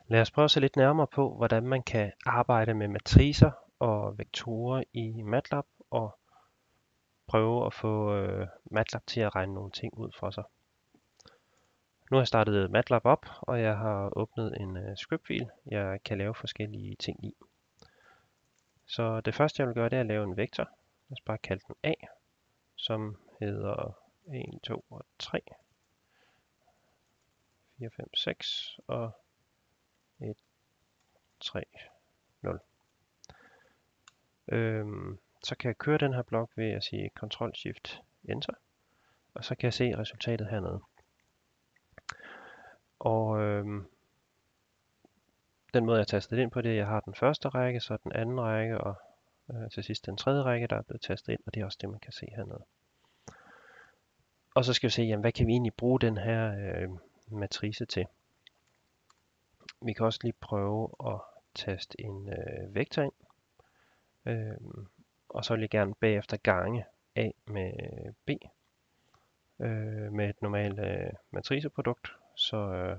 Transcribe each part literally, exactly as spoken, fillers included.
Lad os prøve at se lidt nærmere på, hvordan man kan arbejde med matricer og vektorer i MATLAB og prøve at få øh, MATLAB til at regne nogle ting ud for sig. Nu har jeg startet MATLAB op, og jeg har åbnet en øh, scriptfil, jeg kan lave forskellige ting i. Så det første jeg vil gøre, det er at lave en vektor. Lad os bare kalde den A, som hedder en, to og tre, fire, fem, seks og et, tre, nul. Øhm, så kan jeg køre den her blok ved at sige control shift enter, og så kan jeg se resultatet hernede. Og øhm, den måde jeg tastet ind på det, jeg har den første række, så den anden række, og øh, til sidst den tredje række, der er blevet tastet ind, og det er også det, man kan se hernede. Og så skal vi se, jamen, hvad kan vi egentlig bruge den her øh, matrice til? Vi kan også lige prøve at taste en øh, vektor ind, øh, og så vil jeg gerne bagefter gange A med B øh, med et normalt øh, matriceprodukt, så øh,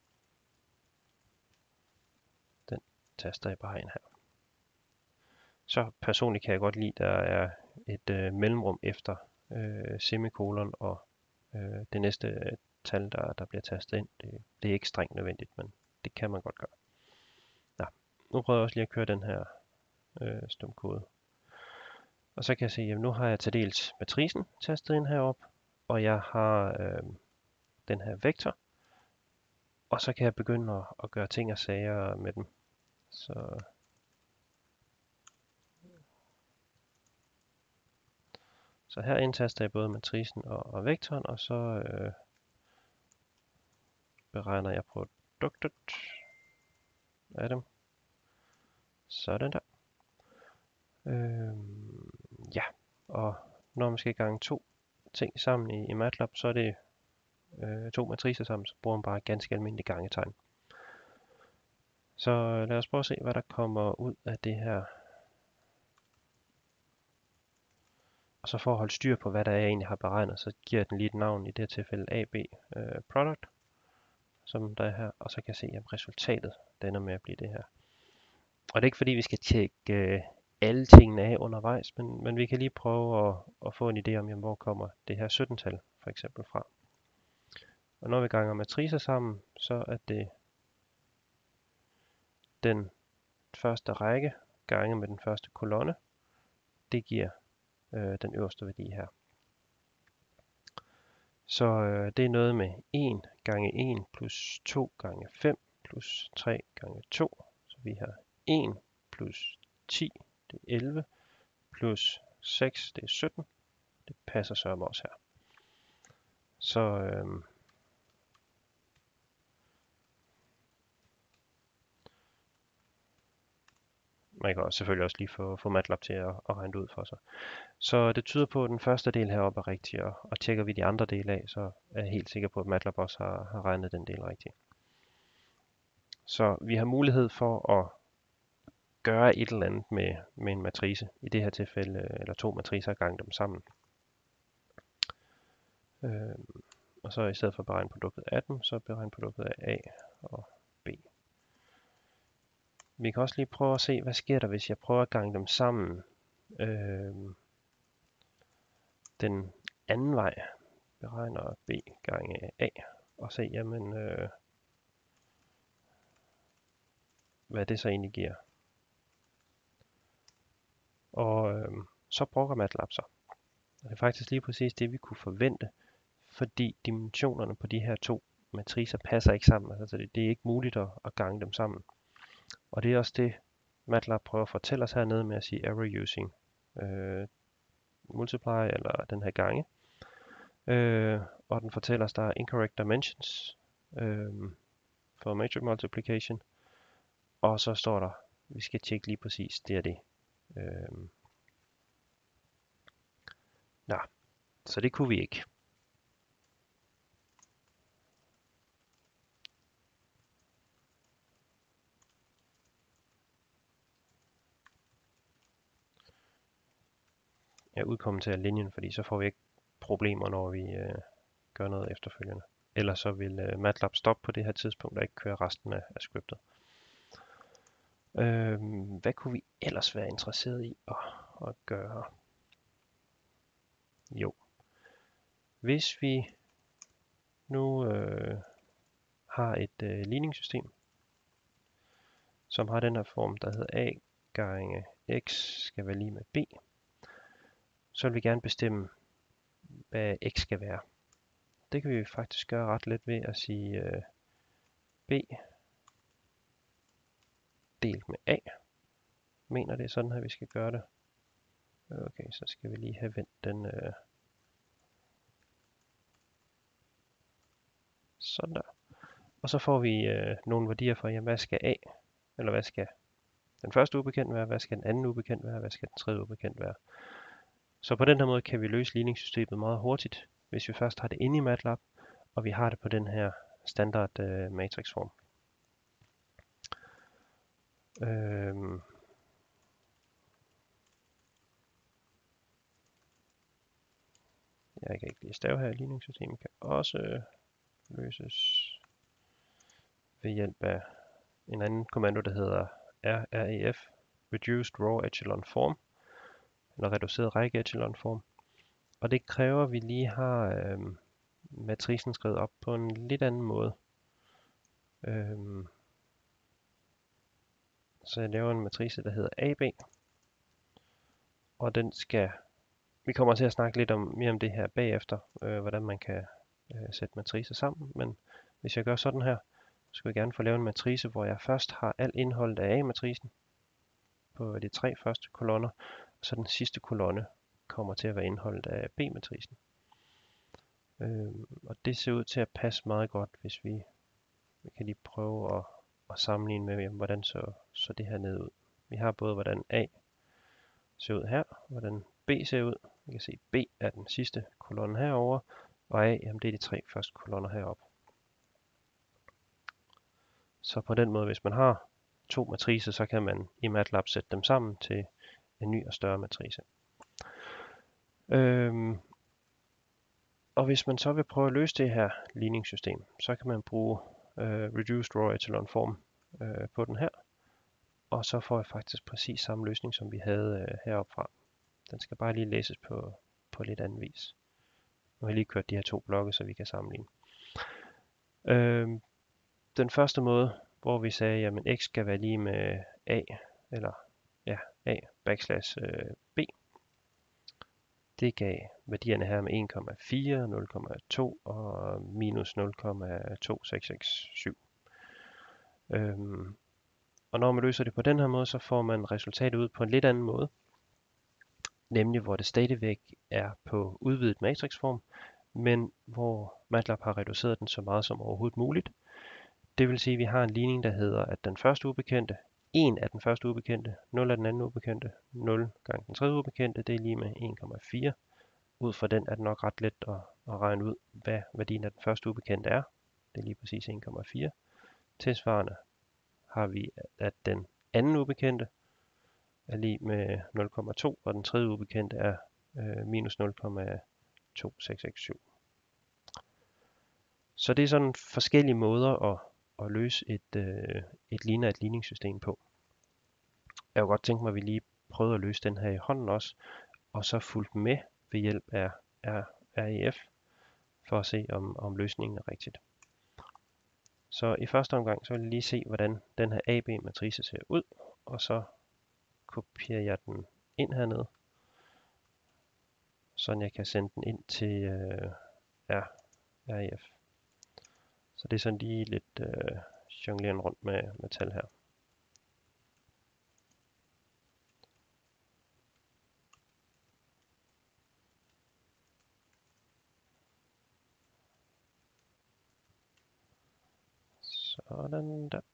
den taster jeg bare ind her. Så personligt kan jeg godt lide, at der er et øh, mellemrum efter øh, semikolon og øh, det næste tal, der, der bliver tastet ind. Det, det er ikke strengt nødvendigt, men det kan man godt gøre. Nå, nu prøver jeg også lige at køre den her øh, stumkode. Og så kan jeg se, at nu har jeg til dels matricen tastet ind herop, og jeg har øh, den her vektor, og så kan jeg begynde at, at gøre ting og sager med dem. Så Så her indtaster jeg både matricen og, og vektoren, og så øh, beregner jeg produktet af dem. Sådan der. Øhm, ja, og når man skal gange to ting sammen i, i MATLAB, så er det øh, to matricer sammen, så bruger man bare ganske almindelig gangetegn. Så øh, lad os prøve at se, hvad der kommer ud af det her. Og så for at holde styr på, hvad der er, jeg egentlig har beregnet, så giver jeg den lige et navn, i det her tilfælde A B øh, product, som der er her, og så kan jeg se, at resultatet det ender med at blive det her. Og det er ikke fordi, vi skal tjekke øh, alle tingene af undervejs, men, men vi kan lige prøve at, at få en idé om, jamen, hvor kommer det her sytten-tal for eksempel fra. Og når vi ganger matricer sammen, så er det den første række gange med den første kolonne. Det giver øh, den øverste værdi her. Så øh, det er noget med en gange en plus to gange fem plus tre gange to. Så vi har en plus ti, det er elleve, plus seks, det er sytten. Det passer så også her. Så øhm, man kan også selvfølgelig også lige få, få MATLAB til at, at regne det ud for sig. Så det tyder på, at den første del heroppe er rigtig, og, og tjekker vi de andre dele af, så er jeg helt sikker på, at MATLAB også har, har regnet den del rigtigt. Så vi har mulighed for at gøre et eller andet med, med en matrice. I det her tilfælde, eller to matricer, og gange dem sammen. Øhm, og så i stedet for at beregne produktet af dem, så beregne produktet af A og B. Vi kan også lige prøve at se, hvad sker der, hvis jeg prøver at gange dem sammen øhm, den anden vej. Beregner B gange A og se, jamen, øh, hvad det så egentlig giver. Og øh, så bruger MATLAB så. Og det er faktisk lige præcis det, vi kunne forvente, fordi dimensionerne på de her to matricer passer ikke sammen. Altså det, det er ikke muligt at, at gange dem sammen. Og det er også det, MATLAB prøver at fortælle os hernede med at sige error using øh, multiply, eller den her gange. Øh, og den fortæller os, der er incorrect dimensions øh, for matrix multiplication. Og så står der, vi skal tjekke lige præcis det er det. Øh, Nå, så det kunne vi ikke. Jeg udkommenterer linjen, fordi så får vi ikke problemer, når vi øh, gør noget efterfølgende. ellers så vil øh, MATLAB stoppe på det her tidspunkt og ikke køre resten af, af scriptet. Øhm, hvad kunne vi ellers være interesseret i at, at gøre? Jo, hvis vi nu øh, har et øh, ligningssystem, som har den her form, der hedder a gange x skal være lige med b, så vil vi gerne bestemme, hvad x skal være. Det kan vi faktisk gøre ret let ved at sige øh, b delt med a. Mener det er sådan her, vi skal gøre det. Okay, så skal vi lige have vendt den øh, sådan der. Og så får vi øh, nogle værdier for, jamen, hvad skal a, eller hvad skal den første ubekendt være, hvad skal den anden ubekendt være, hvad skal den tredje ubekendt være. Så på den her måde kan vi løse ligningssystemet meget hurtigt, hvis vi først har det inde i MATLAB, og vi har det på den her standard øh, matrixform. Øhm. Jeg kan ikke lige stave her. Ligningssystemet kan også øh, løses ved hjælp af en anden kommando, der hedder ref, Reduced Raw Echelon Form, eller reduceret række echelon form. Og det kræver, at vi lige har øh, matricen skrevet op på en lidt anden måde. Øhm. Så jeg laver en matrice, der hedder A B, og den skal, vi kommer til at snakke lidt om, mere om det her bagefter, øh, hvordan man kan øh, sætte matricer sammen, men hvis jeg gør sådan her, så skal jeg gerne få lavet en matrice, hvor jeg først har alt indholdet af A-matricen på de tre første kolonner, og så den sidste kolonne kommer til at være indholdet af B-matricen. Øhm, og det ser ud til at passe meget godt, hvis vi, vi kan lige prøve at, at sammenligne med, jamen, hvordan så, så det her ned ud. Vi har både, hvordan A ser ud her, hvordan B ser ud. Vi kan se, at B er den sidste kolonne herover, og A, jamen, det er de tre første kolonner heroppe. Så på den måde, hvis man har to matricer, så kan man i MATLAB sætte dem sammen til en ny og større matrice. Øhm, og hvis man så vil prøve at løse det her ligningssystem, så kan man bruge øh, Reduced Raw Echelon Form øh, på den her. Og så får jeg faktisk præcis samme løsning, som vi havde øh, heroppe fra. Den skal bare lige læses på, på lidt anden vis. Nu har jeg lige kørt de her to blokke, så vi kan sammenligne. Øhm, den første måde, hvor vi sagde, jamen x skal være lige med a, eller ja, a backslash øh, b. Det gav værdierne her med en komma fire, nul komma to og minus nul komma to seks seks syv. Øhm, og når man løser det på den her måde, så får man resultatet ud på en lidt anden måde. Nemlig hvor det stadigvæk er på udvidet matrixform, men hvor MATLAB har reduceret den så meget som overhovedet muligt. Det vil sige, at vi har en ligning, der hedder, at den første ubekendte, en af den første ubekendte, nul af den anden ubekendte, nul gange den tredje ubekendte, det er lige med en komma fire. Ud fra den er det nok ret let at, at regne ud, hvad værdien af den første ubekendte er. Det er lige præcis en komma fire. Tilsvarende har vi, at den anden ubekendte er lige med nul komma to, og den tredje ubekendte er øh, minus nul komma to seks seks syv. Så det er sådan forskellige måder at, at løse et, øh, et ligner et ligningssystem på. Jeg kunne godt tænke mig, at vi lige prøvede at løse den her i hånden også, og så fulgt med ved hjælp af ref, for at se, om, om løsningen er rigtigt. Så i første omgang, så vil jeg lige se, hvordan den her A B-matrice ser ud, og så kopierer jeg den ind hernede, så jeg kan sende den ind til øh, ref. Så det er sådan lige lidt øh, jongleren rundt med, med tal her. Sådan der.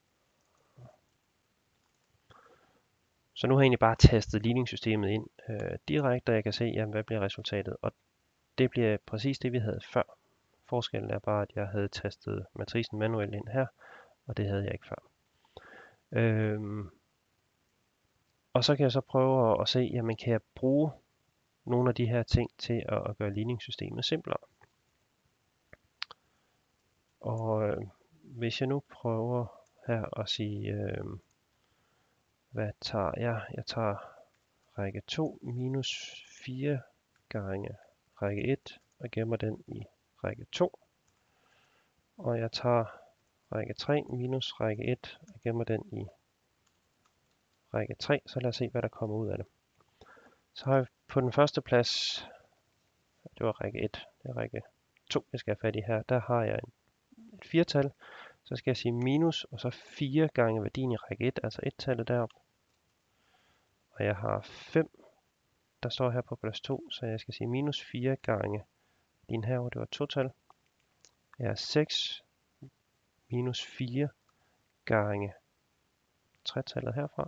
Så nu har jeg egentlig bare tastet ligningssystemet ind øh, direkte, og jeg kan se, jamen, hvad bliver resultatet. Og det bliver præcis det, vi havde før. Forskellen er bare, at jeg havde tastet matricen manuelt ind her, og det havde jeg ikke før. Øhm, og så kan jeg så prøve at, at se, jamen, kan jeg bruge nogle af de her ting til at, at gøre ligningssystemet simplere. Og øh, hvis jeg nu prøver her at sige, øh, hvad tager jeg? Jeg tager række to minus fire gange række et og gemmer den i række to. Og jeg tager række tre minus række et og gemmer den i række tre. Så lad os se, hvad der kommer ud af det. Så har vi på den første plads, det var række et, det er række to, jeg skal have fat i her. Der har jeg et firtal. Så skal jeg sige minus, og så fire gange værdien i række et, altså et-tallet deroppe. Og jeg har fem, der står her på plads to, så jeg skal sige minus fire gange værdien herovre, det var to-tal. Jeg har seks minus fire gange tre-tallet herfra.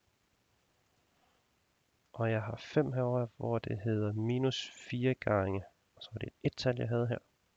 Og jeg har fem herovre, hvor det hedder minus fire gange, og så var det et et-tal, jeg havde her.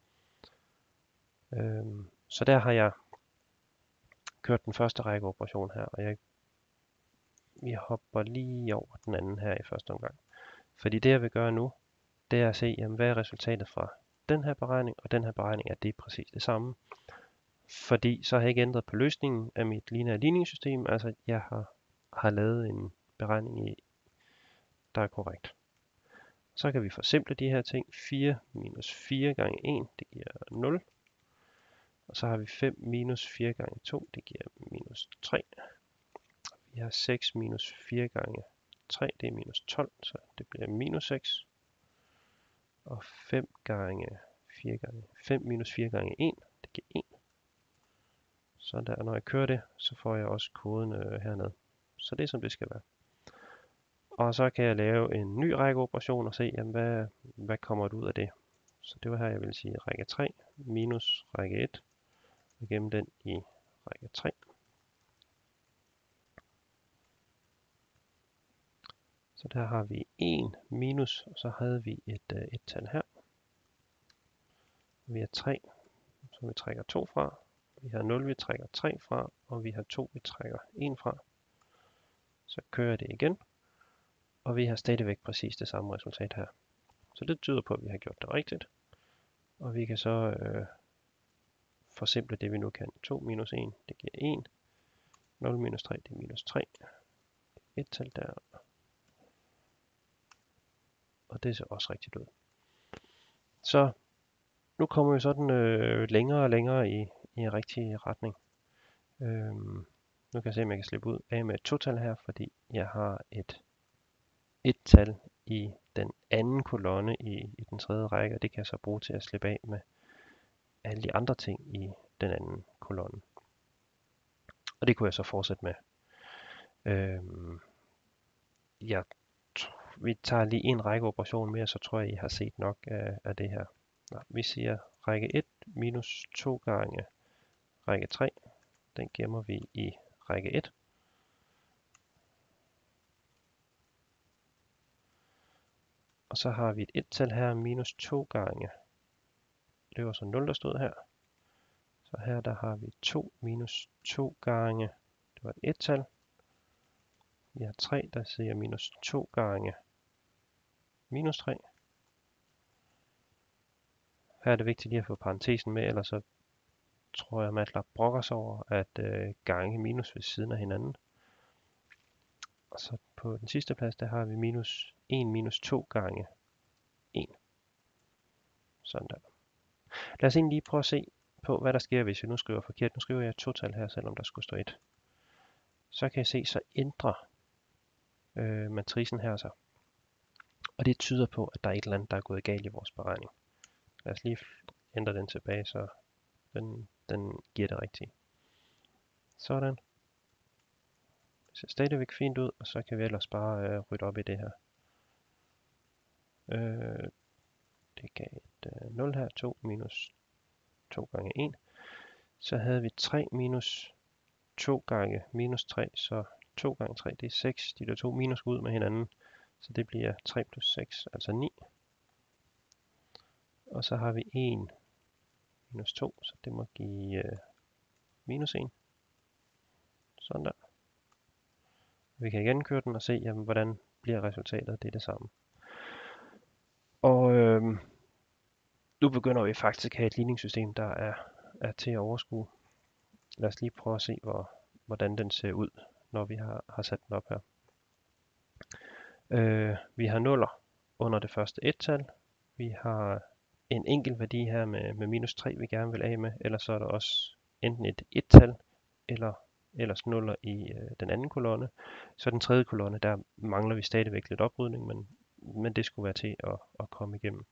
Øhm, så der har jeg kørt den første række operation her, og jeg, vi hopper lige over den anden her i første omgang. Fordi det jeg vil gøre nu, det er at se, jamen, hvad er resultatet fra den her beregning, og den her beregning er det præcis det samme. Fordi så har jeg ikke ændret på løsningen af mit lineære ligningssystem, altså jeg har, har lavet en beregning i, der er korrekt. Så kan vi forsimple de her ting. fire minus fire gange en, det giver nul. Og så har vi fem minus fire gange to, det giver minus tre. Vi har seks minus fire gange tre, det er minus tolv, så det bliver minus seks. Og fem gange fire gange fem minus fire gange en, det giver en. Så der, når jeg kører det, så får jeg også koden øh, hernede. Så det er som det skal være. Og så kan jeg lave en ny række operation og se, jamen, hvad, hvad kommer det ud af det. Så det var her, jeg vil sige række tre minus række et, og gemme den i række tre. Så der har vi en minus, og så havde vi et øh, et-tal her. Vi har tre, så vi trækker to fra. Vi har nul, vi trækker tre fra, og vi har to, vi trækker en fra. Så kører jeg det igen, og vi har stadigvæk præcis det samme resultat her. Så det tyder på, at vi har gjort det rigtigt. Og vi kan så øh, forsimple det, vi nu kan. to minus en, det giver en. nul minus tre, det er minus tre. et-tal der. Og det ser også rigtigt ud. Så nu kommer vi sådan øh, længere og længere i, i en rigtig retning. Øhm, nu kan jeg se, om jeg kan slippe ud af med et to-tal her, fordi jeg har et et-tal i den anden kolonne i, i den tredje række, og det kan jeg så bruge til at slippe af med alle de andre ting i den anden kolonne. Og det kunne jeg så fortsætte med. Øhm, jeg vi tager lige en række operation mere, så tror jeg, I har set nok af, af det her. Nå, vi siger række et minus to gange række tre. Den gemmer vi i række et. Og så har vi et et-tal her minus to gange. Det var så nul, der stod her. Så her der har vi to minus to gange. Det var et et-tal. Vi har tre, der siger minus to gange minus tre. Her er det vigtigt lige at få parentesen med, ellers så tror jeg, MATLAB brokker sig over at øh, gange minus ved siden af hinanden. Og så på den sidste plads, der har vi minus en minus to gange en. Sådan der. Lad os egentlig lige prøve at se på, hvad der sker, hvis jeg nu skriver forkert. Nu skriver jeg et to-tal her, selvom der skulle stå et. Så kan jeg se, så ændrer øh, matricen her sig. Og det tyder på, at der er et eller andet, der er gået galt i vores beregning. Lad os lige ændre den tilbage, så den, den giver det rigtige. Sådan. Det ser stadigvæk fint ud, og så kan vi ellers bare øh, rydde op i det her. Øh, det gav et øh, nul her, to minus to gange en. Så havde vi tre minus to gange minus tre, så to gange tre, det er seks. De der to minus går ud med hinanden, så det bliver tre plus seks, altså ni. Og så har vi en minus to, så det må give øh, minus en. Sådan der. Vi kan igen køre den og se, jamen, hvordan bliver resultatet. Det er det samme. Og øh, nu begynder vi faktisk at have et ligningssystem, der er er til at overskue. Lad os lige prøve at se, hvor, hvordan den ser ud, når vi har, har sat den op her. Øh, vi har nuller under det første et-tal. Vi har en enkelt værdi her med, med minus tre, vi gerne vil af med. Ellers så er der også enten et et-tal, eller ellers nuller i øh, den anden kolonne. Så den tredje kolonne, der mangler vi stadigvæk lidt oprydning, men, men det skulle være til at, at komme igennem.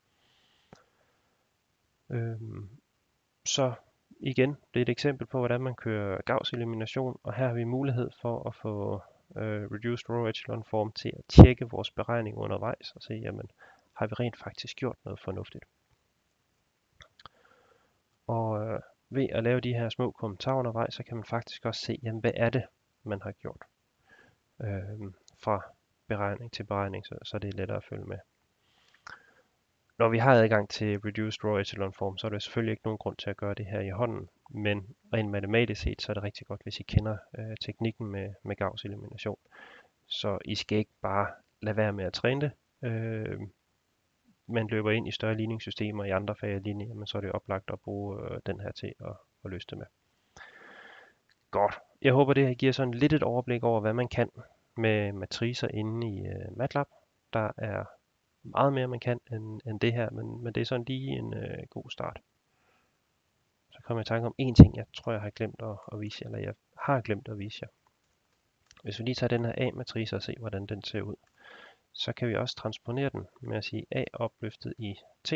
Øhm, så igen, det er et eksempel på, hvordan man kører Gauss-elimination, og her har vi mulighed for at få øh, Reduced Row Echelon Form til at tjekke vores beregning undervejs og se, jamen, har vi rent faktisk gjort noget fornuftigt. Og øh, ved at lave de her små kommentarer undervejs, så kan man faktisk også se, jamen, hvad er det, man har gjort øh, fra beregning til beregning, så, så det er lettere at følge med. Når vi har adgang til Reduced Row Echelon Form, så er der selvfølgelig ikke nogen grund til at gøre det her i hånden, men rent matematisk set, så er det rigtig godt, hvis I kender øh, teknikken med, med Gauss elimination. Så I skal ikke bare lade være med at træne det. Øh, man løber ind i større ligningssystemer i andre fag af linje, men så er det oplagt at bruge øh, den her til at, at løse det med. Godt. Jeg håber, det her giver sådan lidt et overblik over, hvad man kan med matricer inde i øh, MATLAB. Der er meget mere, man kan end, end det her, men, men det er sådan lige en øh, god start. Så kommer jeg i tanke om en ting, jeg tror, jeg har glemt at, at vise jer, eller jeg har glemt at vise jer. Hvis vi lige tager den her A-matrice og se, hvordan den ser ud, så kan vi også transponere den med at sige A opløftet i T.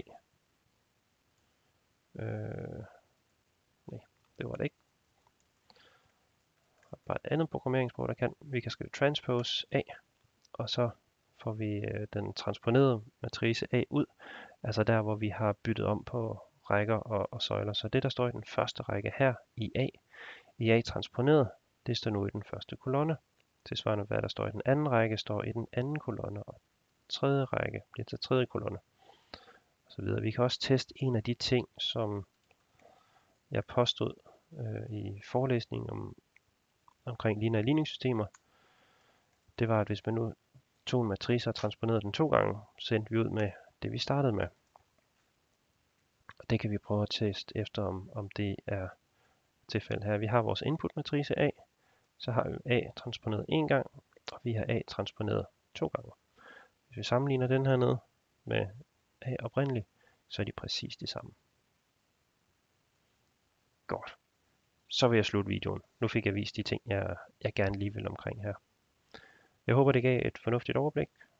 Øh, nej, det var det ikke. Der er bare et andet programmeringssprog, der kan. Vi kan skrive transpose A, og så får vi øh, den transponerede matrice A ud, altså der, hvor vi har byttet om på rækker og, og søjler. Så det, der står i den første række her i A, i A transponeret, det står nu i den første kolonne. Tilsvarende hvad der står i den anden række, står i den anden kolonne, og tredje række bliver til tredje kolonne. Og så videre. Vi kan også teste en af de ting, som jeg påstod øh, i forelæsningen om, omkring lineære ligningssystemer. Det var, at hvis man nu tog en matrice og transponerede den to gange, sendte vi ud med det, vi startede med. Og det kan vi prøve at teste efter, om, om det er tilfældet her. Vi har vores input-matrice A, så har vi A transponeret en gang, og vi har A transponeret to gange. Hvis vi sammenligner den her ned med A oprindelig, så er de præcis de samme. Godt. Så vil jeg slutte videoen. Nu fik jeg vist de ting, jeg, jeg gerne lige vil omkring her. Jeg håber, det gav et fornuftigt overblik.